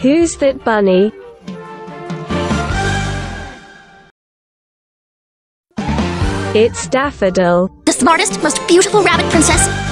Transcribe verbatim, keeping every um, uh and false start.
Who's that bunny? It's Daffodil. The smartest, most beautiful rabbit princess.